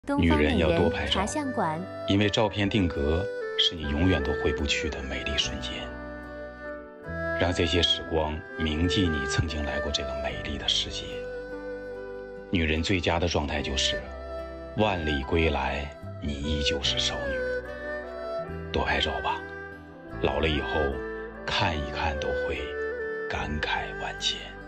东方美人茶相馆， 因为照片定格是你永远都回不去的美丽瞬间。让这些时光铭记你曾经来过这个美丽的世界。女人最佳的状态就是万里归来，你依旧是少女。多拍照吧，老了以后看一看都会感慨万千。